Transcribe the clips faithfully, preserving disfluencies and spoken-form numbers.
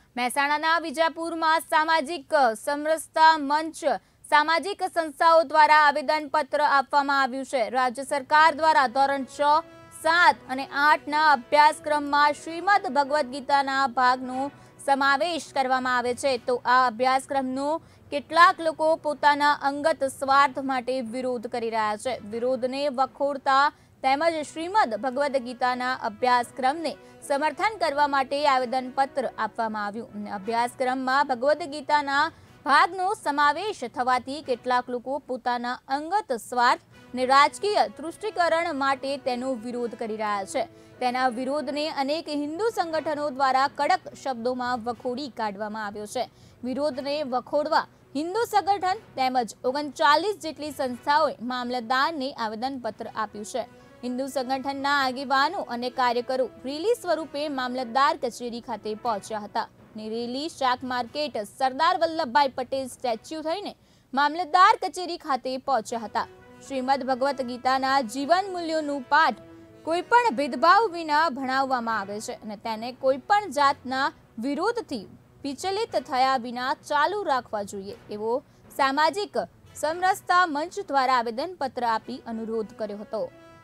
મહેસાણાના વિજાપુરમાં સામાજિક સમરસતા મંચ સામાજિક સંસ્થાઓ દ્વારા આવેદનપત્ર આપવામાં આવ્યું છે। રાજ્ય સરકાર દ્વારા ધોરણ છ, સાત અને આઠના અભ્યાસક્રમમાં શ્રીમદ ભગવદ્ ગીતાના ભાગનો સમાવેશ કરવામાં આવે છે, તો આ અભ્યાસક્રમનો કેટલાક લોકો પોતાના અંગત સ્વાર્થ માટે વિરોધ કરી રહ્યા છે। વિરોધને વખોડતા તેમજ શ્રીમદ ભગવદ્ ગીતાના અભ્યાસક્રમને સમર્થન કરવા માટે આવેદનપત્ર આપવામાં આવ્યું। અભ્યાસક્રમમાં ભગવદ્ ગીતાના ભાગનો સમાવેશ થવાથી કેટલાક લોકો પોતાના અંગત સ્વાર્થ અને રાજકીય તૃષ્ટિકરણ માટે તેનો વિરોધ કરી રહ્યા છે। તેના વિરોધને અનેક હિન્દુ સંગઠનો દ્વારા કડક શબ્દોમાં વખોડી કાઢવામાં આવ્યો છે। વિરોધને વખોડવા હિન્દુ સંગઠન તેમજ ઓગણચાલીસ જેટલી સંસ્થાઓએ મામલતદારને આવેદનપત્ર આપ્યું છે। હિન્દુ સંગઠનના આગેવાનો અને કાર્યકરો રેલી સ્વરૂપે મામલતદાર કચેરી ખાતે પહોંચ્યા હતા। રેલી શાક માર્કેટ સરદાર વલ્લભભાઈ પટેલ સ્ટેચ્યુ થઈને મામલતદાર કચેરી ખાતે પહોંચ્યા હતા। શ્રીમદ ભગવદ્ ગીતાના જીવન મૂલ્યોનું પાઠ કોઈ પણ ભેદભાવ વિના ભણાવવામાં આવે છે અને તેને કોઈ પણ જાતના વિરોધથી વિચલિત થયા વિના ચાલુ રાખવા જોઈએ એવો સામાજિક સમરસતા મંચ દ્વારા આવેદનપત્ર આપી અનુરોધ કર્યો હતો।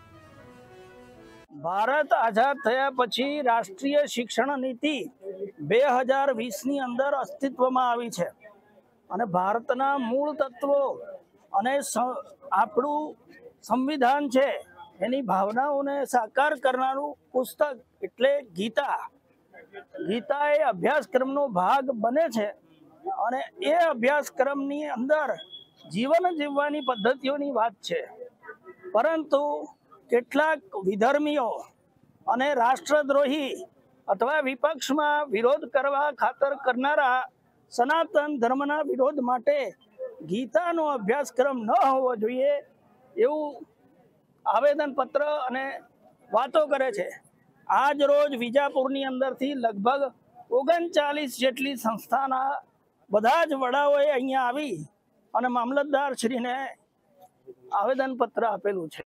ભારત આઝાદ થયા પછી રાષ્ટ્રીય શિક્ષણ નીતિ બે હજાર વીસ ની અંદર અસ્તિત્વમાં આવી છે અને ભારતના મૂળ તત્વો અને આપણું સંવિધાન છે એની ભાવનાઓને સાકાર કરનારું પુસ્તક એટલે ગીતા ગીતા એ અભ્યાસક્રમનો ભાગ બને છે અને એ અભ્યાસક્રમની અંદર જીવન જીવવાની પદ્ધતિઓની વાત છે, પરંતુ કેટલાક વિધર્મીઓ અને રાષ્ટ્રદ્રોહી અથવા વિપક્ષમાં વિરોધ કરવા ખાતર કરનારા સનાતન ધર્મના વિરોધ માટે ગીતાનો અભ્યાસક્રમ ન હોવો જોઈએ એવું આવેદનપત્ર અને વાતો કરે છે। આજ રોજ વિજાપુરની અંદરથી લગભગ ઓગણચાલીસ જેટલી સંસ્થાના બધા જ વડાઓએ અહીંયા આવી અને મામલતદાર શ્રીને આવેદનપત્ર આપેલું છે।